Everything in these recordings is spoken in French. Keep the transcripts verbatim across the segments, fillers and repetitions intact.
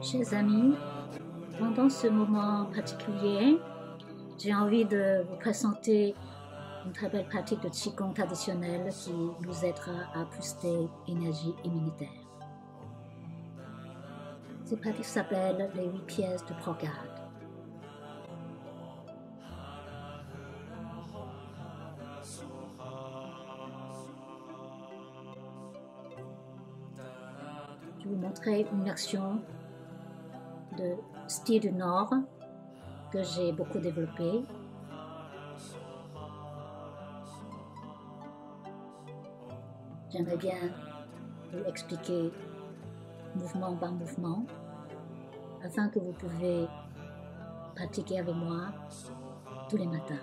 Chers amis, pendant ce moment particulier, j'ai envie de vous présenter une très belle pratique de Qigong traditionnelle qui nous aidera à booster l'énergie immunitaire. Cette pratique s'appelle les huit pièces de Prograde. Je vais vous montrer une action de style du Nord que j'ai beaucoup développé. J'aimerais bien vous expliquer mouvement par mouvement afin que vous pouvez pratiquer avec moi tous les matins.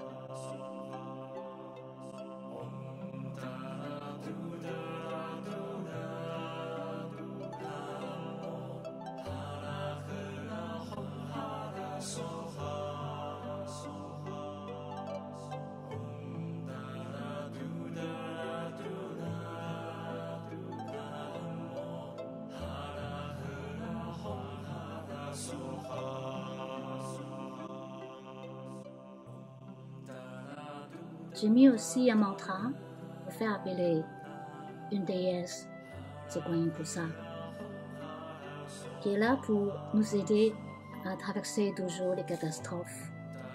J'ai mis aussi un mantra pour faire appeler une déesse, c'est Guanyin Pusa, qui est là pour nous aider à traverser toujours les catastrophes,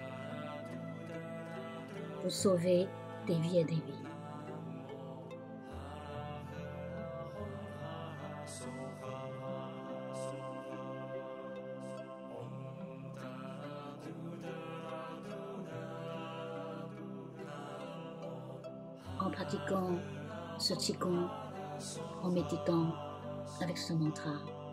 pour sauver des vies et des vies. En pratiquant ce Qigong, en méditant avec ce mantra,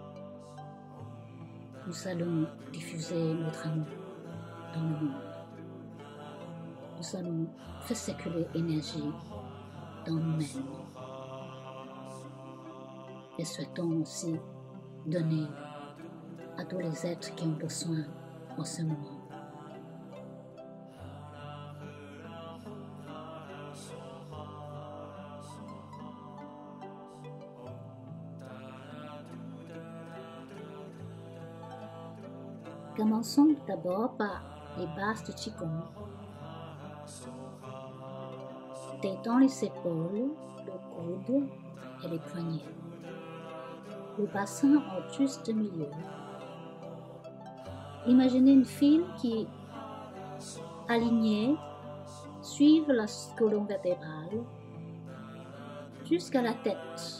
nous allons diffuser notre amour dans le monde. Nous allons faire circuler l'énergie dans nous-mêmes. Et souhaitons aussi donner à tous les êtres qui ont besoin en ce moment. Commençons d'abord par les bases de Qigong. Détends les épaules, le coude et les poignets. Le bassin en juste milieu. Imaginez une file qui, alignée, suive la colonne vertébrale jusqu'à la tête.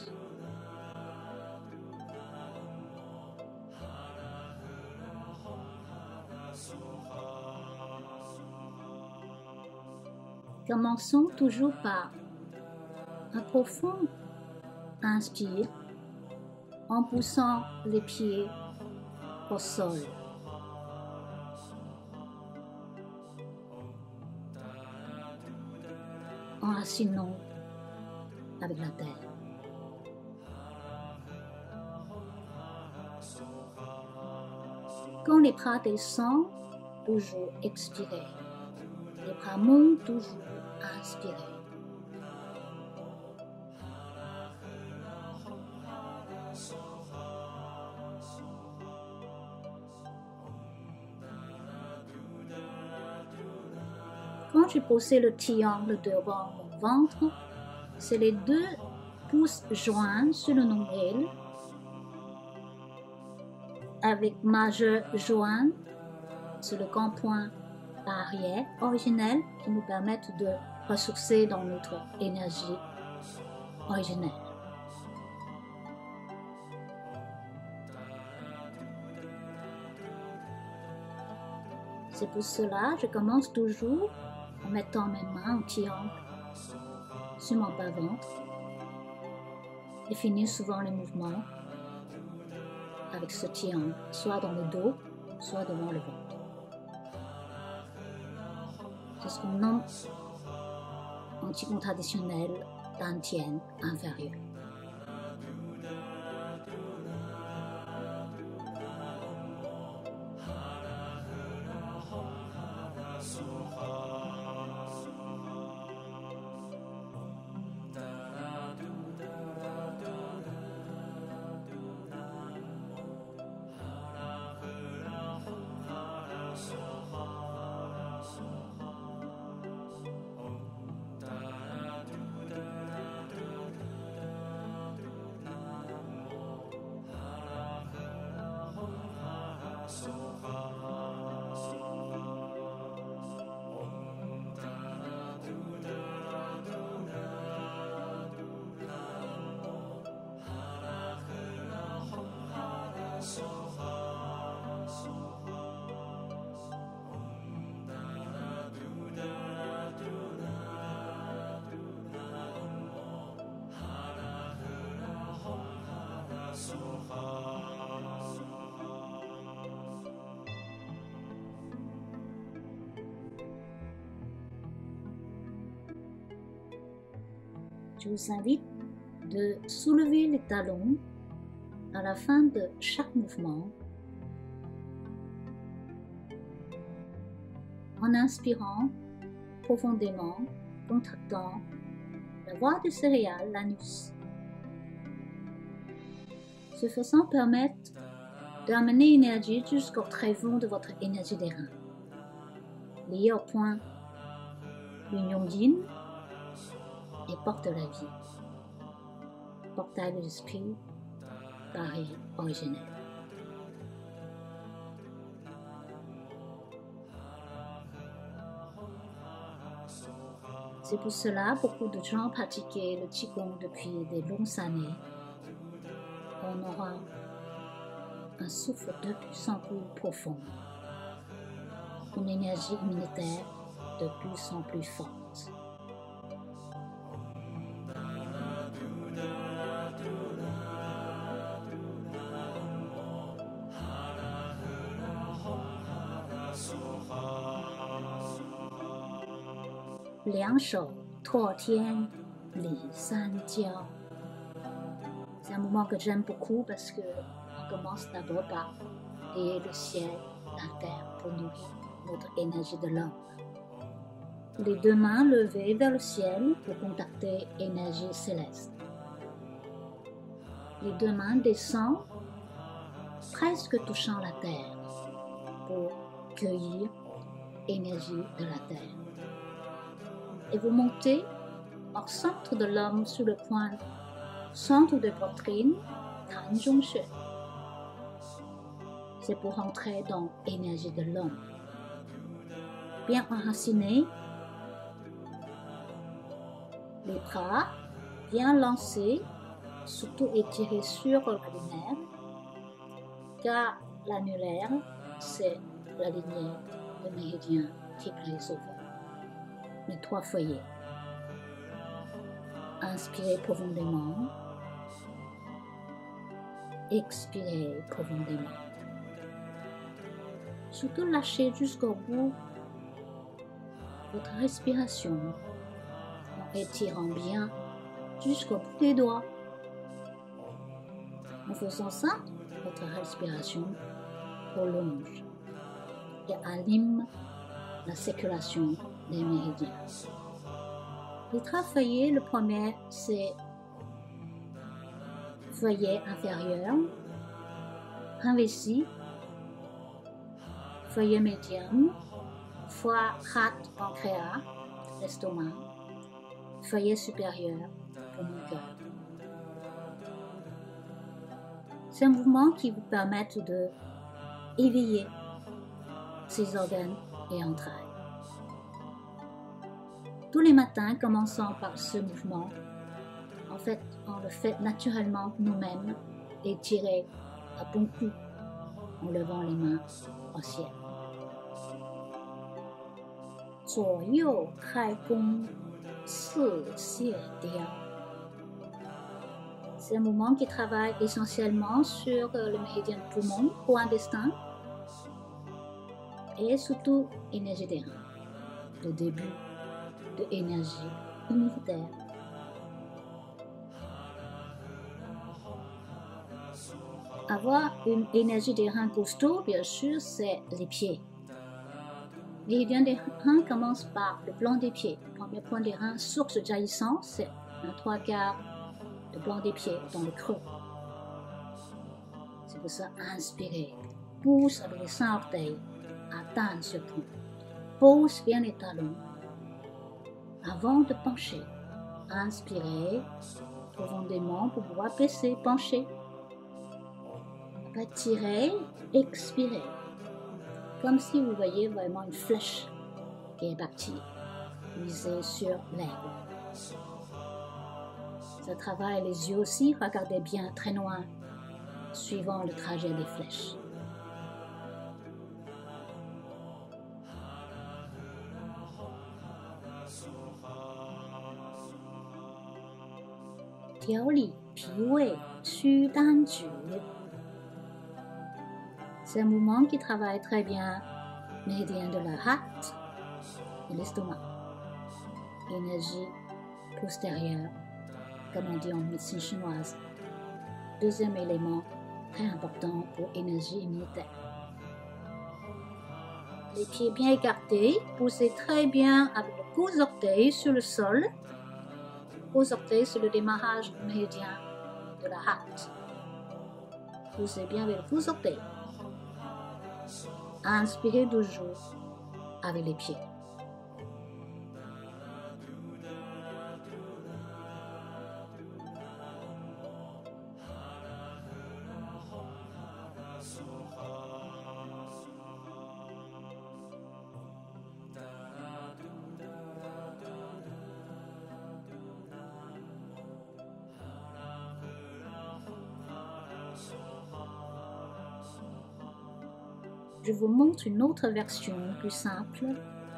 Commençons toujours par un profond inspire en poussant les pieds au sol. Enracinons avec la terre. Quand les bras descendent, toujours expirer. Les bras montent, toujours inspirer. Quand je posais le triangle devant mon ventre, c'est les deux pouces joints sur le nombril, avec majeur joint sur le grand point arrière originel qui nous permettent de ressourcer dans notre énergie originelle. C'est pour cela que je commence toujours en mettant mes mains en triangle sur mon bas-ventre et finis souvent le mouvement avec ce triangle, soit dans le dos, soit devant le ventre. C'est ce qu'on nomme en Qigong traditionnel dantian inférieur. Je vous invite de soulever les talons à la fin de chaque mouvement en inspirant profondément, contractant la voie du céréal, l'anus. Ce faisant permettre d'amener l'énergie jusqu'au tréfonds de votre énergie des reins, liée au point l'union yin et porte de la vie, portail de l'esprit, barrière originelle. C'est pour cela que beaucoup de gens pratiquent le Qigong depuis de longues années. On aura un souffle de plus en plus profond, une énergie immunitaire de plus en plus forte. Liang shou, tuo tian, li san jiao. C'est un mouvement que j'aime beaucoup parce qu'on commence d'abord par prier le ciel, la terre pour nourrir notre énergie de l'homme. Les deux mains levées vers le ciel pour contacter l'énergie céleste. Les deux mains descendent presque touchant la terre pour cueillir l'énergie de la terre. Et vous montez au centre de l'homme sur le point, centre de poitrine, Tan Zhong Xue. C'est pour entrer dans l'énergie de l'homme. Bien enraciné, les bras bien lancés, surtout étirés sur l'annulaire, car l'annulaire, c'est la lignée de méridien qui brise au vent. Les trois foyers. Inspirez profondément. Expirez profondément. Surtout lâchez jusqu'au bout votre respiration en étirant bien jusqu'au bout des doigts. En faisant ça, votre respiration prolonge et anime la circulation des méridiens. Les trois feuillets, le premier c'est feuillet inférieur, investi, feuillet médium, foie, rate, pancréas, l'estomac, feuillet supérieur, poumon, cœur. C'est un mouvement qui vous permet de éveiller ces organes et entrailles. Tous les matins, commençons par ce mouvement. En fait, on le fait naturellement nous-mêmes et tirer à bon coup en levant les mains au ciel. 左右开弓，四线雕. C'est un mouvement qui travaille essentiellement sur le méridien du poumon ou intestin et surtout l'énergie des reins, le début de l'énergie immunitaire. Avoir une énergie des reins costaud, bien sûr, c'est les pieds. Le méridien des reins commence par le blanc des pieds. Le premier point des reins, source jaillissant, c'est un trois quarts de blanc des pieds dans le creux. C'est pour ça, inspirez. Pousse avec les cinq orteils. Atteindre ce point. Pose bien les talons. Avant de pencher, inspirez profondément pour pouvoir baisser, pencher. va tirer, expirer. Comme si vous voyez vraiment une flèche qui est partie, visée sur l'aigle. Ça travaille les yeux aussi, regardez bien très loin, suivant le trajet des flèches.调理脾胃祛胆汁 C'est un mouvement qui travaille très bien le méridien de la hâte et l'estomac. Énergie postérieure, comme on dit en médecine chinoise. Deuxième élément très important pour l'énergie immunitaire. Les pieds bien écartés, poussez très bien avec le gros orteil sur le sol. Gros orteil sur le démarrage du méridien de la hâte. Poussez bien avec le gros orteil. Inspirez toujours avec les pieds. Je vous montre une autre version plus simple.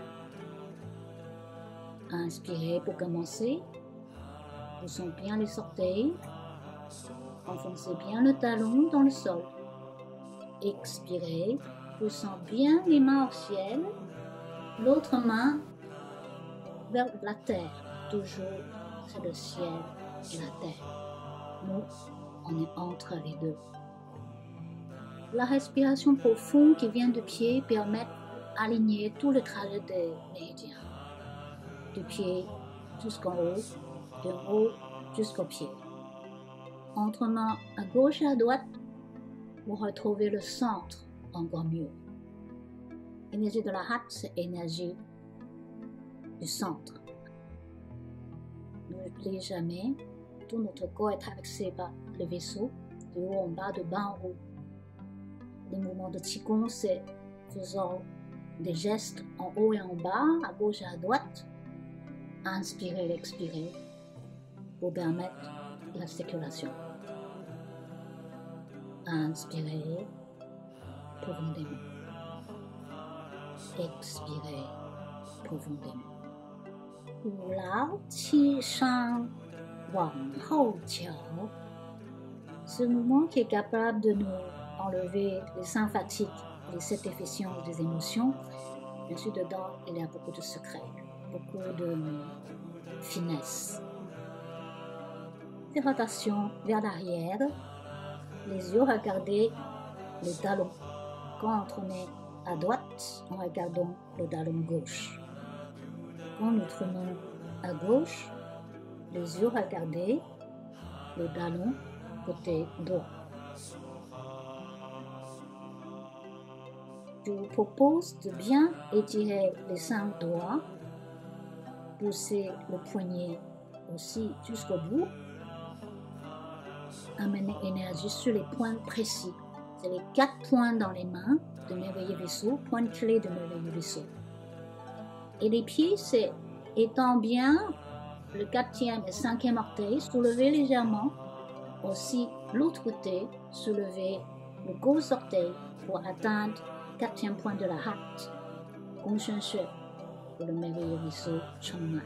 Inspirez pour commencer. Poussons bien les orteils. Enfoncez bien le talon dans le sol. Expirez. Poussons bien les mains au ciel. L'autre main vers la terre. Toujours, c'est le ciel et la terre. Nous, on est entre les deux. La respiration profonde qui vient du pied permet d'aligner tout le trajet des méridiens. Du pied jusqu'en haut, de haut jusqu'au pied. En tournant à gauche et à droite, vous retrouvez le centre encore mieux. L'énergie de la hâte, c'est l'énergie du centre. N'oubliez jamais, tout notre corps est traversé par le vaisseau, de haut en bas, de bas en haut. Les mouvements de Qigong, c'est faisant des gestes en haut et en bas, à gauche et à droite. Inspirez et expirez pour permettre la circulation. Inspirez profondément. Expirez profondément. 五劳七伤往后翘 Ce mouvement qui est capable de nous enlever les sympathiques, les sept déficiences des émotions. Bien sûr, dedans, il y a beaucoup de secrets, beaucoup de finesse. Des rotations vers l'arrière, les yeux regardez le talon. Quand on tourne à droite, en regardant le talon gauche. Quand nous tournons à gauche, les yeux regardez le talon côté droit. Je vous propose de bien étirer les cinq doigts, pousser le poignet aussi jusqu'au bout, amener l'énergie sur les points précis. C'est les quatre points dans les mains de merveilleux vaisseau, points clés de merveilleux vaisseau. Et les pieds, c'est étend bien le quatrième et cinquième orteil, soulever légèrement. Aussi, l'autre côté, soulever le gros orteil pour atteindre quatrième point de la hâte, Gong Xuan Xue, pour le merveilleux vaisseau Chang'an.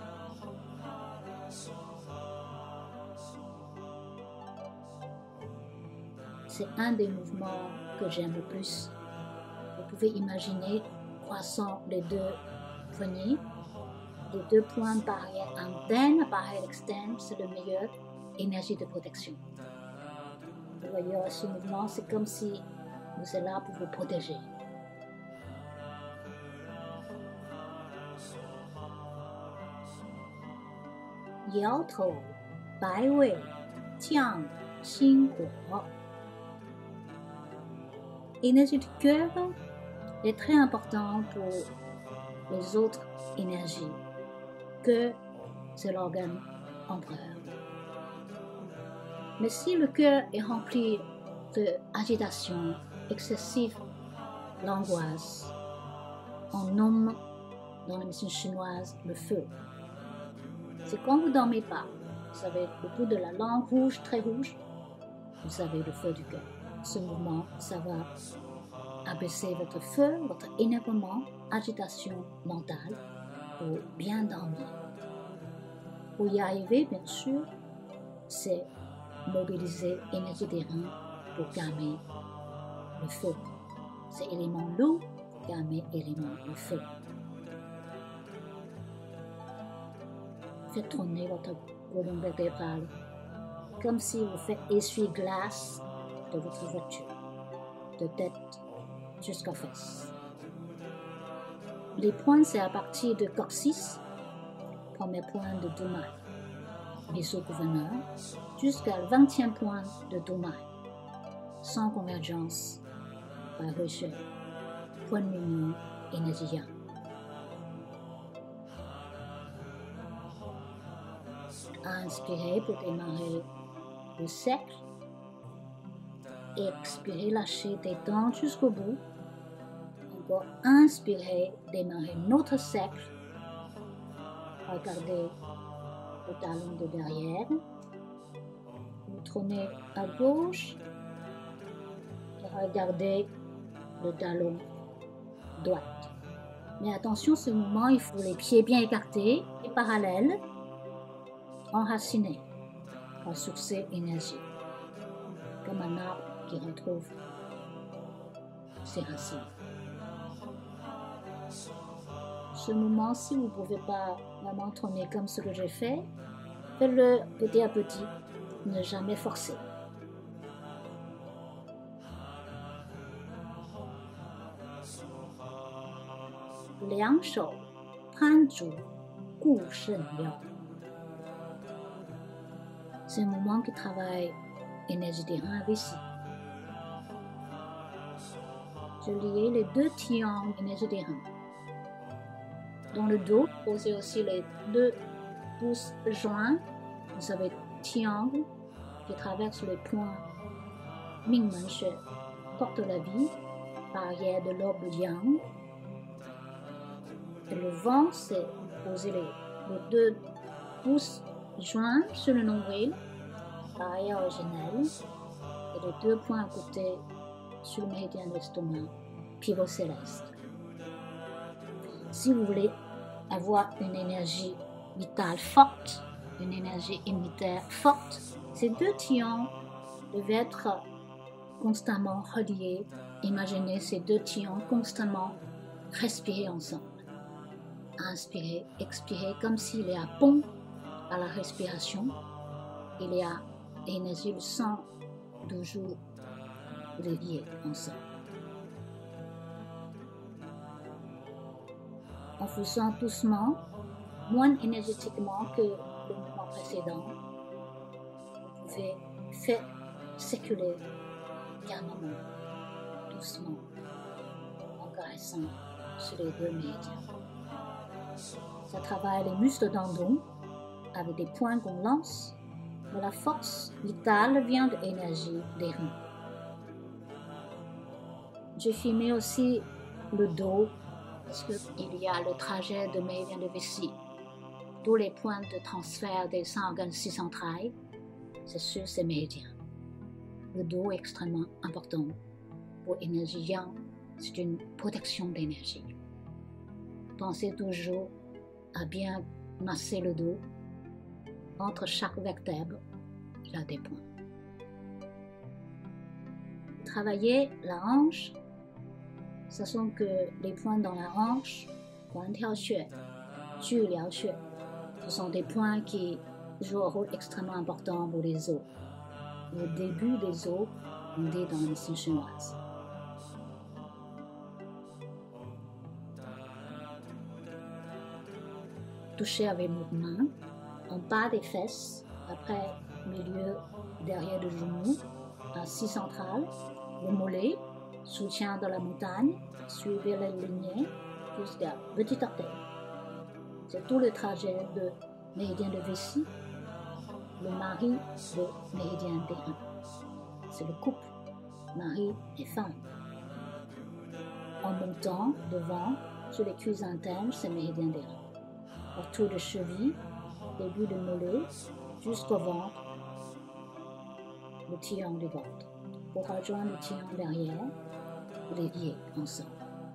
C'est un des mouvements que j'aime le plus. Vous pouvez imaginer croisant les deux poignets, les deux points barrière interne, barrière externe, c'est le meilleur énergie de protection. Vous voyez, ce mouvement, c'est comme si vous êtes là pour vous protéger. Yao Tou, Bai Wei, Jiang, Xin Guo. L'énergie du cœur est très importante pour les autres énergies. Que c'est l'organe empereur. Mais si le cœur est rempli de agitation excessive, l'angoisse. On nomme dans la médecine chinoise le feu. C'est quand vous ne dormez pas, vous avez le bout de la langue rouge, très rouge, vous avez le feu du cœur. Ce mouvement, ça va abaisser votre feu, votre énervement, agitation mentale pour bien dormir. Pour y arriver, bien sûr, c'est mobiliser l'énergie des reins pour calmer le feu. C'est l'élément l'eau pour calmer l'élément le feu. Faites tourner votre colonne vertébrale comme si vous faites essuie-glace de votre voiture, de tête jusqu'aux fesses. Les points, c'est à partir de coccyx, premier point de Dumai, vaisseau-gouverneur, jusqu'à le vingtième point de Dumai, sans convergence, par rejet, point de l'union, énergie yang. Inspirez pour démarrer le cercle. Expirez, lâchez des dents jusqu'au bout. Encore inspirez, démarrez notre cercle. Regardez le talon de derrière. Vous tournez à gauche et regardez le talon droit. Mais attention, ce mouvement, il faut les pieds bien écartés et parallèles, enracinés par succès énergie, comme un arbre qui retrouve ses racines. Ce mouvement, si vous ne pouvez pas vraiment tourner comme ce que j'ai fait, faites-le petit à petit, ne jamais forcer. 两手攀住固肾腰。C'est un mouvement qui travaille l'énergie des reins ici. Je liais les deux triangles d'énergie des reins. Dans le dos, posez aussi les deux pouces joints. Vous avez triangle qui traverse les points Mingmen-She, porte la vie, barrière de l'orbe yang. Et le vent, c'est poser les, les deux pouces joints sur le nombril, barrière originelle, et les deux points à côté sur le méridien de l'estomac, pivot céleste. Si vous voulez avoir une énergie vitale forte, une énergie immunitaire forte, ces deux triangles doivent être constamment reliés. Imaginez ces deux triangles constamment respirer ensemble. Inspirez, expirez comme s'il y a un pont à la respiration. Il y a l'énergie, le sang, toujours reliés ensemble. En faisant doucement, moins énergétiquement que le mouvement précédent, vous pouvez faire circuler calmement, doucement, en caressant sur les deux méridiens. Ça travaille les muscles d'endon avec des points qu'on lance, mais la force vitale vient de l'énergie des reins. J'ai filmé aussi le dos parce qu'il y a le trajet de méridien de vessie. Tous les points de transfert des cent organes six entrailles, c'est sur ces méridiens. Le dos est extrêmement important pour l'énergie yang, c'est une protection d'énergie. Pensez toujours à bien masser le dos. Entre chaque vertèbre, il y a des points. Travaillez la hanche, sachant que les points dans la hanche, ce sont des points qui jouent un rôle extrêmement important pour les os. Le début des os, on dit dans la médecine chinoise. Touchez avec vos mains en bas des fesses, après milieu derrière le genou, assis central, le mollet, soutien de la montagne, suivez la lignée jusqu'à petit orteil. C'est tout le trajet de méridien de vessie, le mari de méridien des reins. C'est le couple mari et femme. En montant devant sur les cuisses internes, c'est méridien des reins. Autour de cheville, début de mollet, jusqu'au ventre, le triangle du ventre. Pour rejoindre le triangle derrière, les lier ensemble.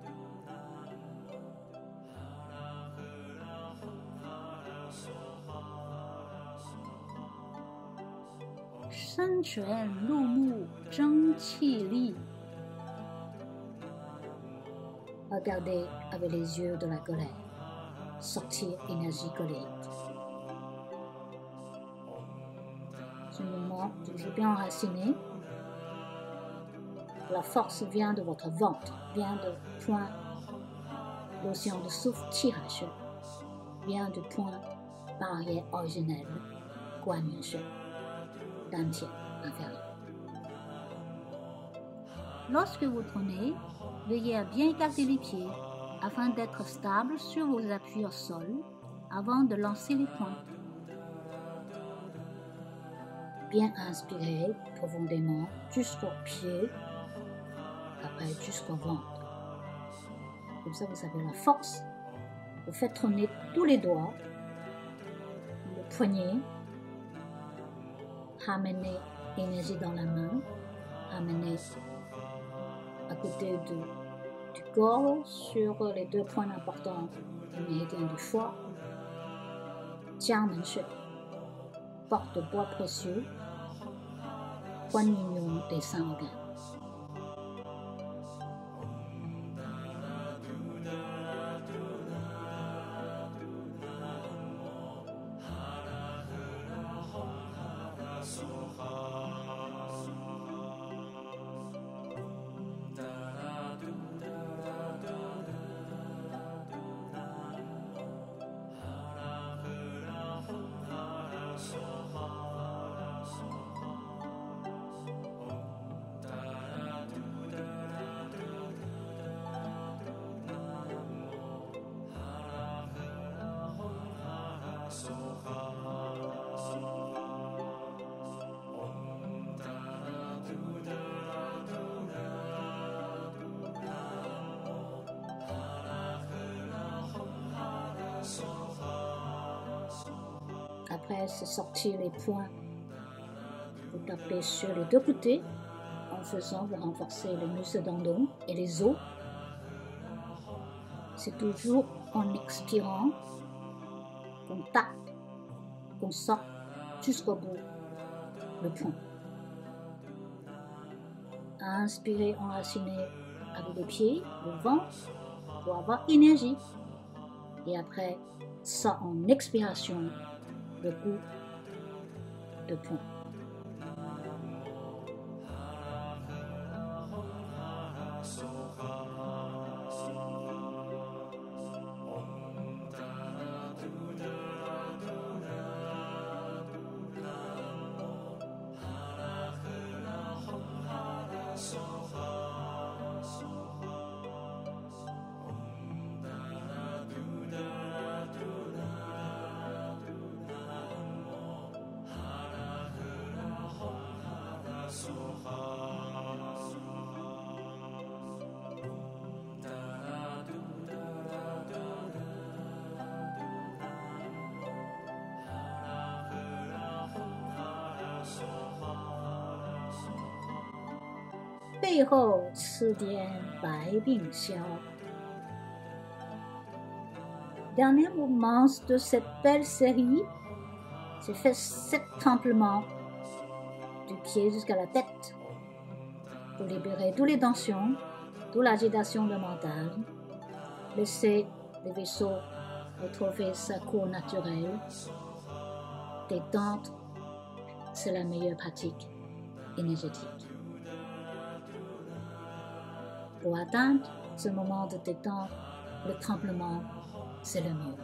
Regardez avec les yeux de la colère, sortir énergie colérique. Ce moment toujours bien enraciné. La force vient de votre ventre, vient du point l'océan de souffle tirage, vient du point barrière originelle, guanyin d'entier inférieur. Lorsque vous prenez, veillez à bien écarter les pieds afin d'être stable sur vos appuis au sol avant de lancer les poings. Bien inspirer profondément jusqu'aux pieds, après jusqu'au ventre. Comme ça, vous avez la force. Vous faites tourner tous les doigts, le poignet, ramenez l'énergie dans la main, ramenez à côté de, du corps sur les deux points importants du méridien du foie. Jiangmen-shui, porte de bois précieux, Guanyin des cinq organes. Après, c'est sortir les poings. Vous tapez sur les deux côtés. En faisant, vous renforcez les muscles d'endon et les os. C'est toujours en expirant qu'on tape, qu'on sort jusqu'au bout le poing. Inspirez, enracinez avec les pieds, le ventre, pour avoir énergie. Et après, ça en expiration, le coup de poing. Dernier mouvement de cette belle série, c'est fait sept templements du pied jusqu'à la tête pour libérer toutes les tensions, toute l'agitation de mental, laisser les vaisseaux retrouver sa cour naturelle. Détente, c'est la meilleure pratique énergétique. Pour atteindre ce moment de détente, le tremblement, c'est le mieux.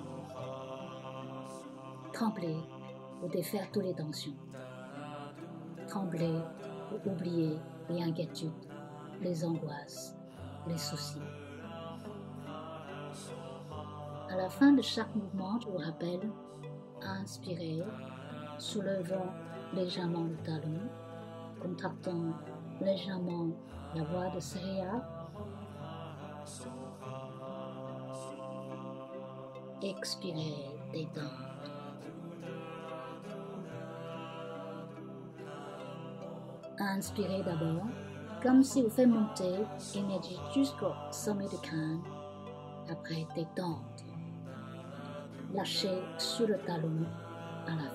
Trembler pour défaire toutes les tensions. Trembler pour oublier les inquiétudes, les angoisses, les soucis. À la fin de chaque mouvement, je vous rappelle, inspirez, soulevant légèrement le talon, contractant légèrement la voix de Seria. Expirez, détente. Inspirez d'abord, comme si vous faites monter l'énergie jusqu'au sommet du crâne. Après, détente. Lâchez sur le talon à la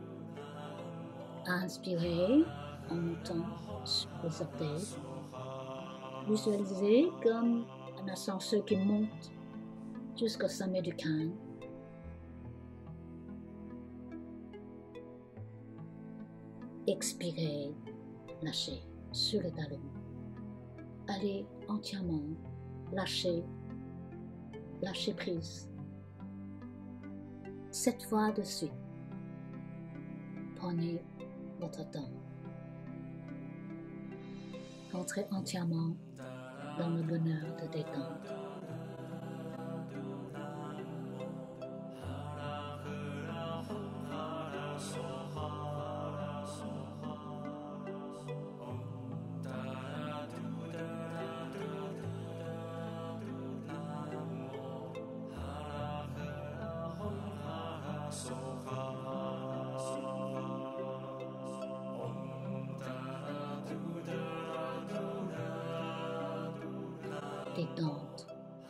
fin. Inspirez en montant sur les orteils. Visualisez comme un ascenseur qui monte jusqu'au sommet du crâne. Expirez, lâchez sur le talon. Allez entièrement, lâchez, lâchez prise. Cette fois de suite, prenez votre temps. Entrez entièrement dans le bonheur de détente. Détente.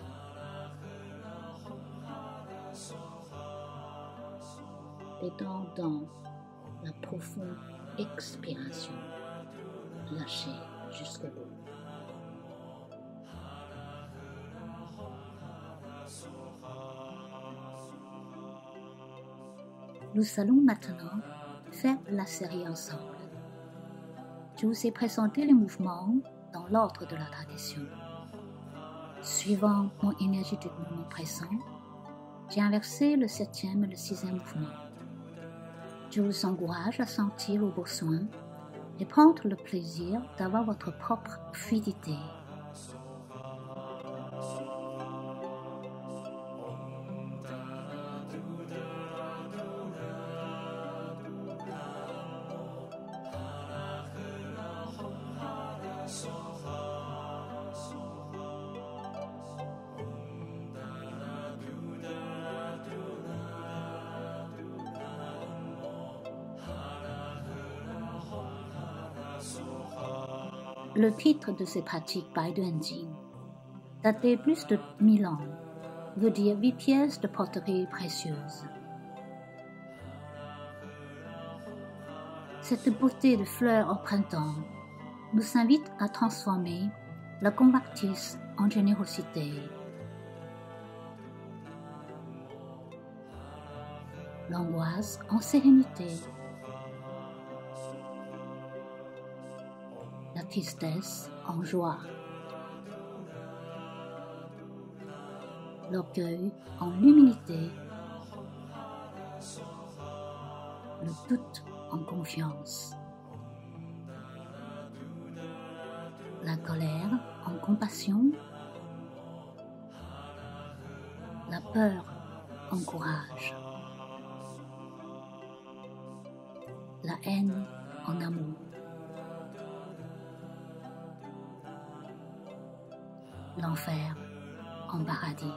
Détente dans la profonde expiration. Lâchez jusqu'au bout. Nous allons maintenant faire la série ensemble. Je vous ai présenté les mouvements dans l'ordre de la tradition. Suivant mon énergie du moment présent, j'ai inversé le septième et le sixième mouvement. Je vous encourage à sentir vos besoins et prendre le plaisir d'avoir votre propre fluidité. Le titre de ces pratiques Baiduanjing, daté plus de mille ans, veut dire huit pièces de poterie précieuses. Cette beauté de fleurs au printemps nous invite à transformer la convoitise en générosité. L'angoisse en sérénité. La tristesse en joie, l'orgueil en humilité, le doute en confiance, la colère en compassion, la peur en courage, la haine en amour. L'enfer en paradis.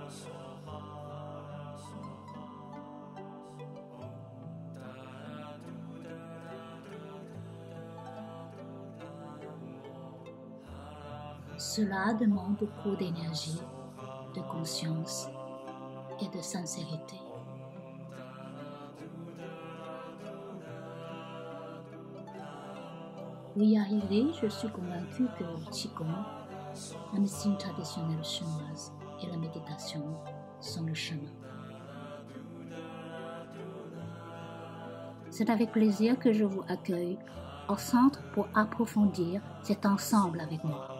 Cela demande beaucoup d'énergie, de conscience et de sincérité. Pour y arriver, je suis convaincue que le Qigong, la médecine traditionnelle chinoise et la méditation sont le chemin. C'est avec plaisir que je vous accueille au centre pour approfondir cet ensemble avec moi.